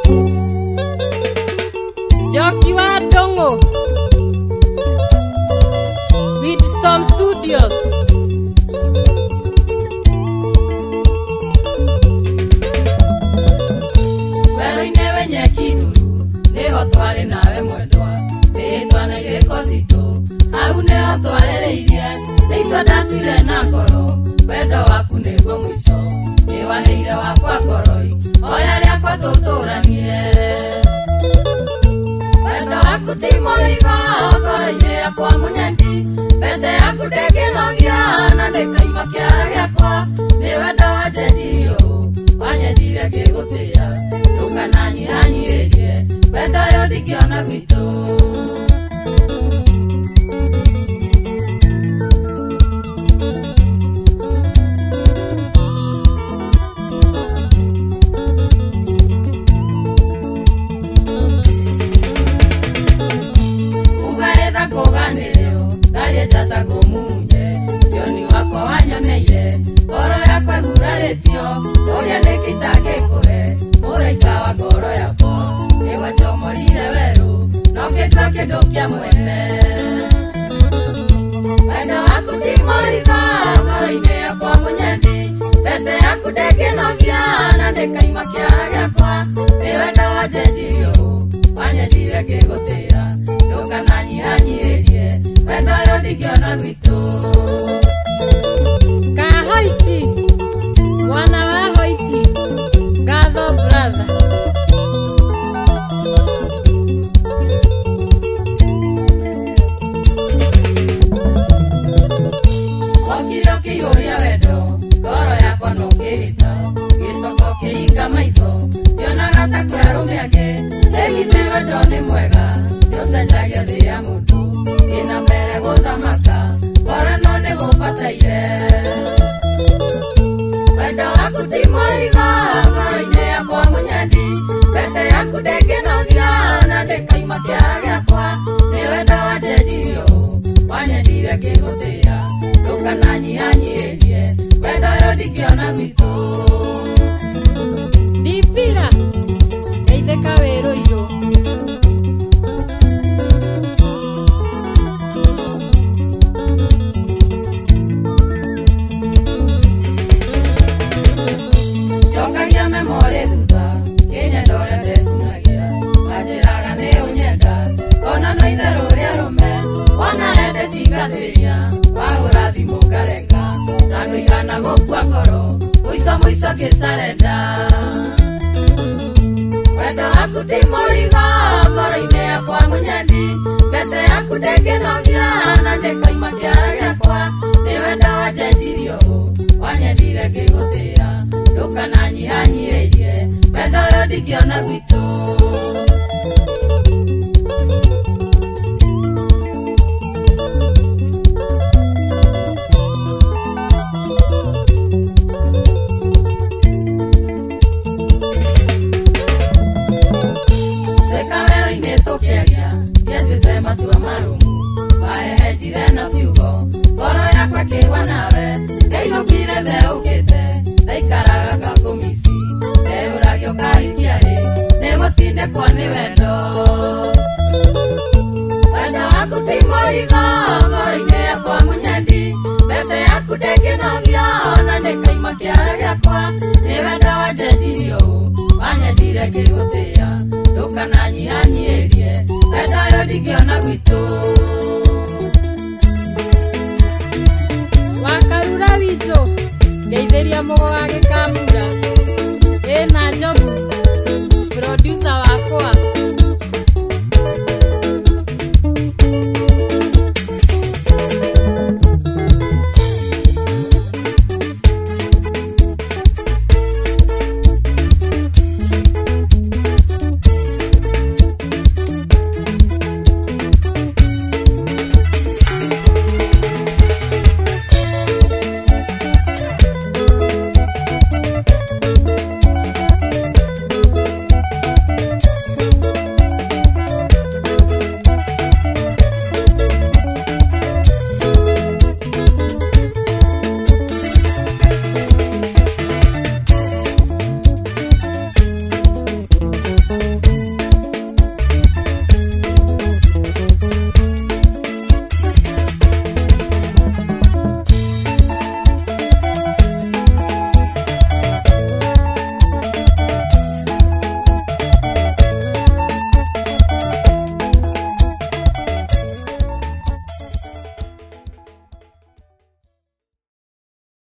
Joki wa Dongo Widstorm Studios. Wero inewe nyekiduru Niho twari nawe mwendwa Bitwa na ireko zito Hau neho twarereirie Neitwa ndatuire na ngoro Wendo waku niguo mwisho Niwaheire wakwa ngoroi Oya riakwa tuturanie Wendo waku ti mũrigo ngoro-inĩ yakwa mũnyendi Pete yaku ndĩngĩnogia na ndĩkaima kĩara gĩakwa Nĩ wendo wanjenjirie wanyendire ngĩgũtĩa ndũkananyihanyihĩrie wendo ũyũ ndingĩona gwitũ Oria nikitangikuhe muraika wa ngoro yakwa niwe njomorire weru no ngĩtua kĩndũ kĩa mwene wendo waku ti mũrigo ngoro-inĩ yakwa mũnyendi pete yaku ndĩngĩnogia na ndĩkaima kĩara gĩakwa nĩ wendo wanjenjirie wanyendire ngĩgũtĩa ndũkananyihanyihĩrie wendo ũyũ ndingĩona gwitũ Kahoiti Mwana wa Hoiti Gatho brother Wakiri ũkĩihũria wendo ngoro yakwa no kĩhĩta gĩcoko kĩhinga maitho yonaga ta kwa arũme angĩ ĩgithe wendo nĩ mwega nĩũcenjagia thĩ ya mũndũ ĩna mbere gũthamaka ngoro no nĩgũbataire Wendo waku ti mũrigo ngoro-inĩ yakwa mũnyendi pete yaku ndĩngĩnogia na ndĩkaima kĩara gĩakwa nĩ wendo wanjenjirie wanyendire ngĩgũtĩa ndũkananyihanyihĩrie wendo ũyũ ndingĩona gwitũ Ndipira geithĩka wĩrũirũ Jokagia memore thutha Kenya ndore ndecunagia Anjĩraga nĩ ũnyenda Ona no itherũ rĩa rũme Wana ende tingatĩria Wagũra thimũ ngarenga Na ndũigana gũkua ngoro Mũico ngĩcarenda Wendo waku ti mũrigo ngoro-inĩ yakwa mũnyendi Pete yaku ndĩngĩnogia na ndĩkaima kĩara gĩakwa Nĩ wendo wanjenjirie wanyendire ngĩgũtĩa ndũkananyihanyihĩrie wendo ũyũ ndingĩona gwitũ Twĩka wĩra-inĩ tũkĩaria gĩtuĩte matua marũmu wahehenjire na ciugo ngoro yakwa ĩkĩgwa nawe ngainũkire theũkĩte ndaikaraga ngakũmici ndeũragio kahitiarĩ nĩgũtindĩkwo nĩ wendo Wendo waku ti mũrigo ngoro-inĩ yakwa mũnyendi pete yaku ndĩngĩnogia na ndĩkaima kĩara gĩakwa nĩ wendo wanjenjirie wanyendire ngĩgũtĩa